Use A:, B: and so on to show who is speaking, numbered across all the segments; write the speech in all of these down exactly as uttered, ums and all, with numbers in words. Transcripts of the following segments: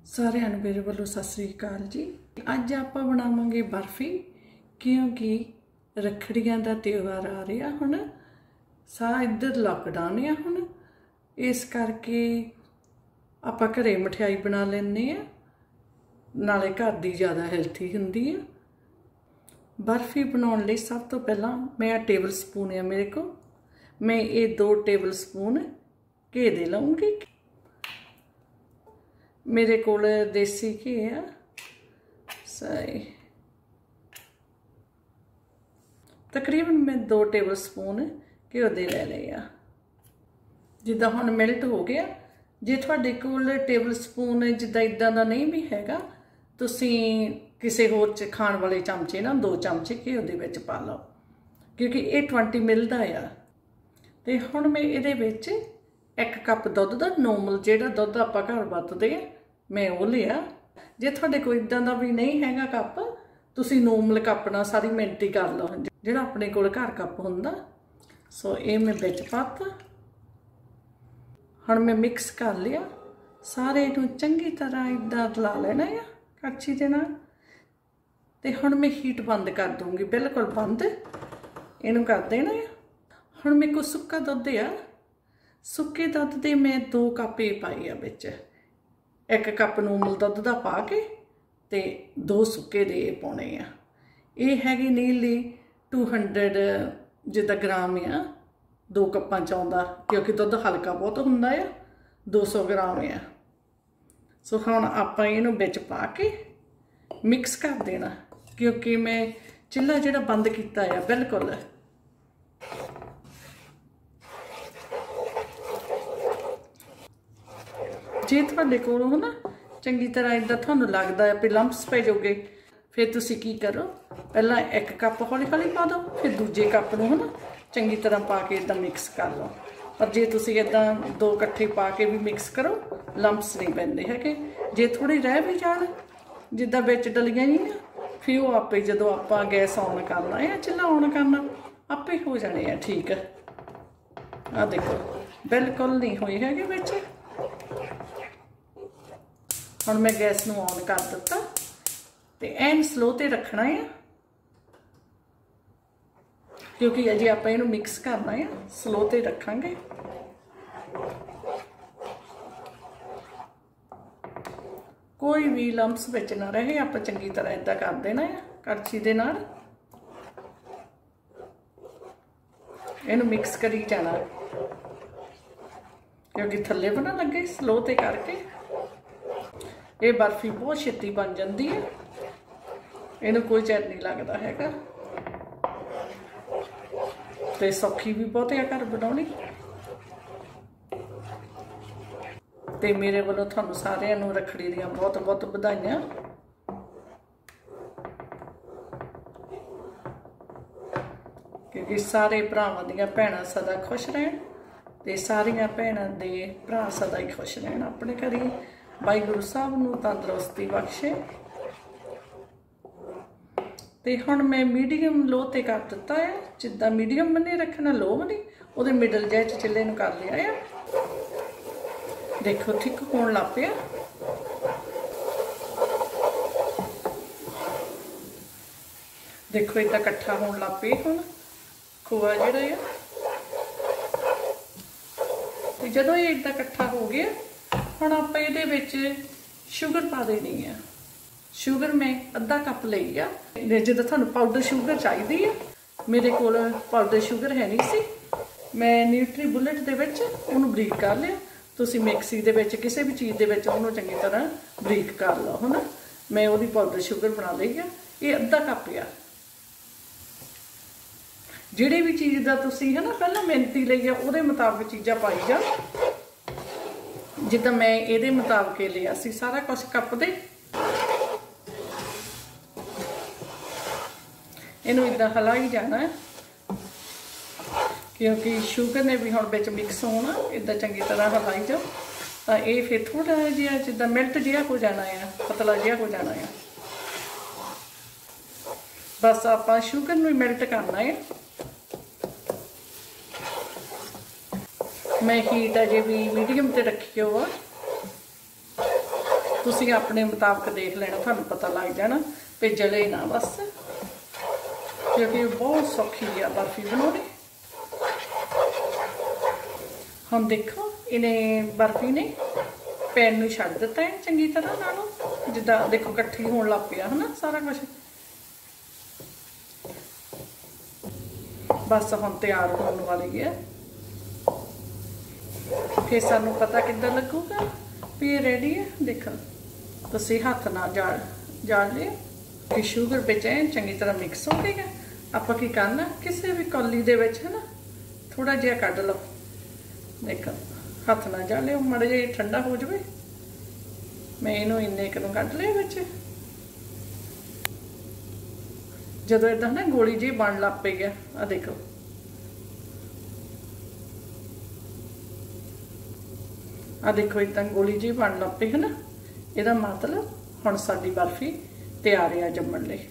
A: सारिਆਂ ਨੂੰ मेरे वालों सत श्री अकाल जी। अज आप बनावांगे बर्फी क्योंकि रखड़ियां दा त्यौहार आ रहा हुण सा इधर लॉकडाउन है हुण इस करके आपां घरे मठियाई बना लैंदे आ, नाले घर दी ज़्यादा हैल्थी हुंदी है। बर्फी बनाउण लई सब तो पहला मैं टेबल स्पून है मेरे को, मैं ये दो टेबल स्पून घे दे लऊँगी। मेरे कोल देसी घी है सही तकरीबन मैं दो टेबल स्पून घ्यो दे ले लिया। जिद्दां हुण मिल्ट हो गया। जे तुहाडे कोल टेबल स्पून जिद्दां इदां दा नहीं भी हैगा तुसीं किसी होर च खाण वाले चमचे ना दो चमचे घ्यो दे विच पा लो क्योंकि ये ट्वेंटी मिल दा आ। ते हुण मैं इहदे विच एक कप दुध दा नॉर्मल जिहड़ा दुध आपां घर वरतदे आ मैं वो लिया। जे तुहाडे कोल इदां दा भी नहीं हैगा कप तुसीं नॉर्मल कप नाल सारी मिनटी कर लो जिहड़ा अपने कोल घर कप हुंदा। सो ये मैं विच पाता। हुण मैं मिक्स कर लिया सारे नूं चंगी तरह इदां ला लेना है कड़छी दे नाल। ते हुण मैं हीट बंद कर दूंगी, बिल्कुल बंद इहनूं कर देना है। हुण मेरे कोल सुक्का दुध आ, सुक्के दुध दे मैं दो कप ही पाई आ विच, एक कप नॉर्मल दुध दा पा के ते दो सुक्के दे पाउणे आ। ये हैगी नीली टू हंड्रड जिद्दां ग्राम आ, दो कप्पां च आउंदा क्योंकि दुध हल्का बहुत हुंदा आ, दो सौ ग्राम आ। सो हुण आपां इहनूं विच पा के मिक्स कर देना क्योंकि मैं चुल्हा जिहड़ा बंद कीता आ बिल्कुल। जे तुहाडे कोल हो ना चंगी तरह इदां तुहानूं लगदा है भी लंप्स पै जाओगे फिर तुसीं की करो पहला एक कप हौली हौली पा दो फिर दूजे कप नूं है ना चंगी तरह पा के इदां मिक्स कर लो। पर जे तुसीं इदां दो इकट्ठे पा के भी मिक्स करो लंप्स नहीं पैंदे हैगे। जे थोड़ी रह भी जाण जिद्दां विच डलियां ही फिर वो आपे जदों आपां गैस ऑन करना है चुल्हा ऑन करना आपे हो जाने हैं ठीक। आ देखो बिल्कुल नहीं होई हैगे विच। हुण मैं गैस नूं ऑन कर दिता ते एन स्लो ते रखना है क्योंकि अजे आपां इहनूं मिक्स करना है, स्लो ते रखांगे। कोई भी लंप्स विच ना रहे आपां चंगी तरह इदां कर देना है कड़छी दे नाल। इहनूं मिक्स करी जाना क्योंकि थल्ले भी ना लगे, स्लो ते करके। ये बर्फी बहुत छेती बन जाती है, इन्हूं कोई चैर नहीं लगता हैगा ते सौखी भी बहुत है घर बनाउणी। ते मेरे वालों तुहानूं सारिआं नूं रखड़ी दीआं बहुत बहुत बधाइयां। क्योंकि सारे भरावां दीआं भैणां सदा खुश रहण ते सारियां भैणां दे भरा सदा ही खुश रहण। अपने घर ही वाहिगुरू साहब नूं तंदुरुस्ती बख्शे। ते हुण मैं मीडियम लो ते कर दिता है, जिद्दां मीडियम भी नहीं रखना लो भी नहीं, उहदे मिडल जैच चिल्ले नूं कर लिया है। देखो थिक होण लग पिया। देखो इदां इकट्ठा होण लग पिया हुण खोआ जिहड़ा है। ते जदों ये इदां इकट्ठा हो गया हुण आपां इहदे विच शुगर पा देनी है। शुगर मैं अद्धा कप लई आ, जिद्दां तुहानूं पाउडर शुगर चाहिदी है। मेरे कोल पाउडर शुगर है नहीं सी, मैं न्यूट्री बुलेट दे विच उहनूं बरीक कर लिया। तुसीं मिक्सी दे विच किसी भी चीज़ दे विच उहनूं चंगी तरह बरीक कर लो। है ना मैं उहदी पाउडर शुगर बना लई है। ये अद्धा कप आ। जिहड़ी भी चीज़ दा तुसीं है ना पहलां मिनती लई है उहदे मुताबिक चीज़ां पाई जा। जिद्दां मैं इहदे मुताबिक लिया सी सारा कुछ कप दे। इनू इदां हिलाई जाना है क्योंकि शुगर ने भी हुण विच मिक्स होना। इदां चंगी तरह हिलाई जाओ तो ये फिर थोड़ा जिहा जिद्दां मिल्ट जिहा हो जाना है, पतला जिहा हो जाना है। बस आपां शुगर नूं मिल्ट करना है। मैं हीट अजे भी मीडियम ते रखी हो तुसी अपने मुताबिक देख लेना, थानू पता लग जाना भी जले ना बस, क्योंकि बहुत सौखी है बर्फी बनानी। हम देखो इन्हें बर्फी ने पैन नूं छड्ड दिता है चंगी तरह नालों, जिद्दां देखो कट्ठी होण लग पिया है ना सारा कुछ। बस हम तैयार होने वाली है, फिर सानू पता किद्दां लगूगा भी ये रेडी है। देखो तुसीं हत्थ नाल जाल जाल लियो कि शुगर विच चंगी तरह मिक्स हो गई है। आपां की करना, किसी भी कौली दे विच है ना थोड़ा जिहा कढ लो। देखो हत्थ ना जा लियो, माड़ा जिहा ठंडा हो जाए। मैं इनू इन्ने कनू कढ लिया विच, जदों इदां ना गोली जी बन लग पई है। आ देखो आ देखो इदां गोली जी बन लग पई है ना, इहदा मतलब हुण साडी बर्फी तैयार है जम्मण लई।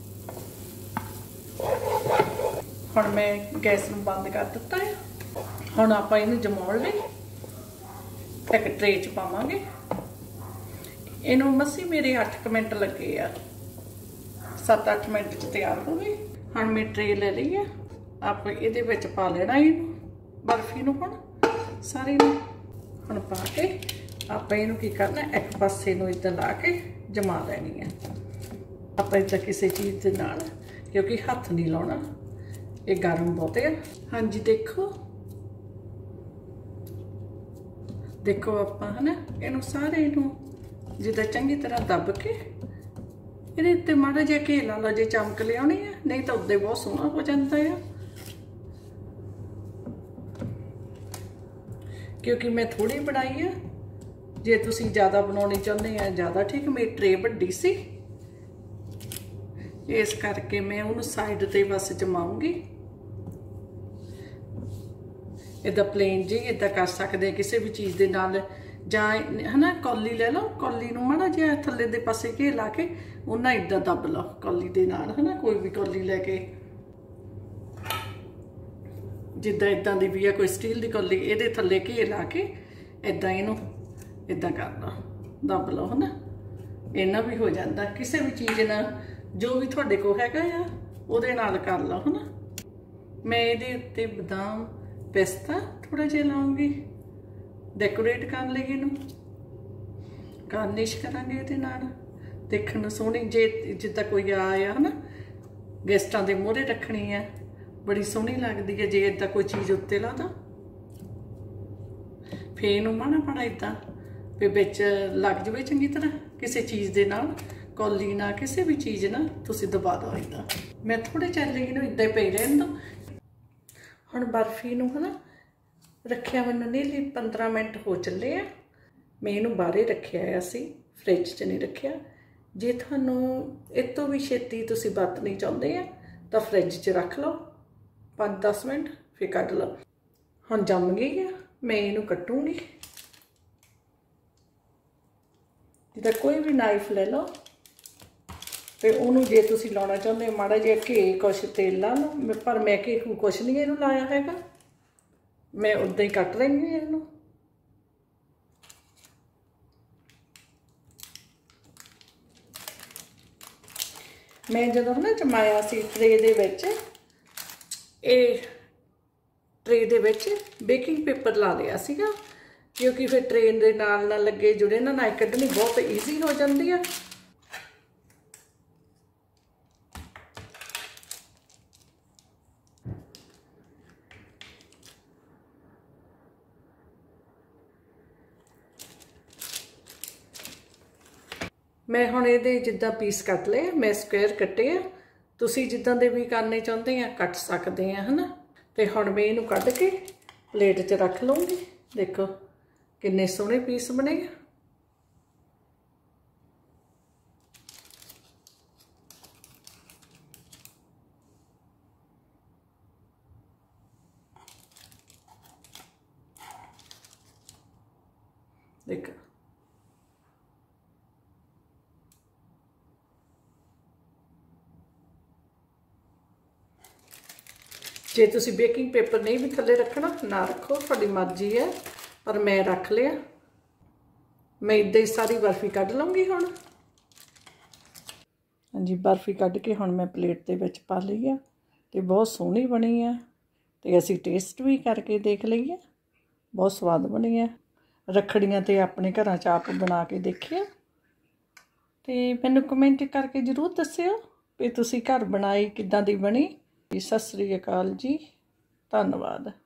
A: हुण मैं गैस नूं बंद कर दिता है। हुण आपां इहनूं जमाउण लई एक ट्रे च पावांगे। इनू मसी मेरे अठ क मिनट लगे आ, सत्त अठ मिनट च तैयार हो गई। हुण मैं ट्रे ले ली है, आप इहदे विच पा लेना इनू बर्फी नूं हुण सारी नूं। हुण पा के आपां इनू की करना, एक पासे नूं इदां ला के जमा लैनी है। आपां इदां किसी चीज़ दे नाल, क्योंकि हत्थ नहीं लाउणा, ये गर्म बहुत है। हाँ जी देखो देखो आपां है ना इनू सारे इनू जिद्दां चंगी तरह दब के इहदे उत्ते माड़ा जिहा घी ला लो जे चमक लियाउणी है, नहीं तो उद्दे बहुत सोहना हो जाता है। क्योंकि मैं थोड़ी बनाई है, जे तुसीं ज़्यादा बनाउणी चाहुंदे आ ज़्यादा ठीक। मेरी ट्रे वड्डी सी, इस करके मैं उन्हूं साइड ते बस जमाऊंगी। इदा प्लेन जी इदा कर सकते किसी भी चीज़ के नाल, जां है ना कौली ले लो, कौली नूं माड़ा जिहा थल्ले दे पासे घे ला के उन्ना इदा दब लो कौली दे नाल, है ना कोई भी कौली लैके, जिद्दां इदां दी भी है कोई स्टील की कौली, इहदे थल्ले घे ला के इदां इहनूं इदां कर लो, दब लो, है ना इन्ना भी हो जाता। किसी भी चीज़ ना जो भी तुहाडे कोल हैगा आ उहदे नाल कर लो, है ना। मैं इहदे उत्ते बदाम पिस्ता थोड़ा जिहा लाऊंगी, डेकोरेट कर लईए इनू, गार्निश करांगे इहदे नाल, देखण नूं सोहणी जे जिद्दां कोई आया है ना गेस्टां दे मूहरे रखनी है, बड़ी सोहनी लगदी है जे इदां कोई चीज़ उत्ते ला दो। फिर इनू माड़ा माड़ा इदां भी विच लग जावे चंगी तरह किसी चीज़ दे नाल, कौली ना किसी भी चीज़ ना तुसीं दबा दो इदां। मैं थोड़े चल इनू इदां ही पई रहन दो। हुण बर्फी नूं है ना रखिया मैनूं नीली पंद्रह मिनट हो चले आ। मैं इनू बाहरे रखिया है, असी फ्रिज च नहीं रखिया। जे तुहानूं इस तों भी छेती तुसीं वरतनी चाहुंदे आ तां फ्रिज च रख लो पाँच दस मिनट, फिर कढ लो। हुण जम गई है, मैं इनू कट्टूंगी। जिद्दां कोई भी नाइफ ले लो, तो उन्होंने जे तुसीं लाउणा चाहुंदे माड़ा जिहा घी कुछ तेल ला लो, पर मैं घी कुछ नहीं इनू लाया हैगा, मैं उदां ही कट लैंगी इनू। मैं जदों ना जमाया सी ट्रे दे विच, ये ट्रे दे विच बेकिंग पेपर ला लिया सीगा, क्योंकि फिर ट्रे दे नाल ना लगे जुड़े ना नाई कढ़नी बहुत ईजी हो जाती है। मैं हुण इहदे जिद्दां पीस कट लए, मैं स्क्वेयर कट्टे आ, तुसीं जिद्दां दे भी करने चाहुंदे आ कट सकदे आ, है ना। ते हुण मैं इहनूं कढ के प्लेट च रख लूँगी। देखो किन्ने सोहणे पीस बने। देखो जे तुसी बेकिंग पेपर नहीं भी थले रखना ना रखो, थोड़ी मर्जी है, पर मैं रख लिया। मैं इदां ही सारी बर्फी कढ़ लूँगी हुण। हाँ जी, बर्फी कढ़ के हुण मैं प्लेट दे विच पा लई है ते बहुत सोहणी बनी है ते असीं टेस्ट भी करके देख लईए। बहुत स्वाद बनी है। रखड़ियां ते अपने घरां च आप बना के देखिए ते मैनूं कमेंट करके जरूर दस्सिओ भी तुसीं घर बनाई किदां दी बनी। सत श्री अकाल जी, धन्नवाद।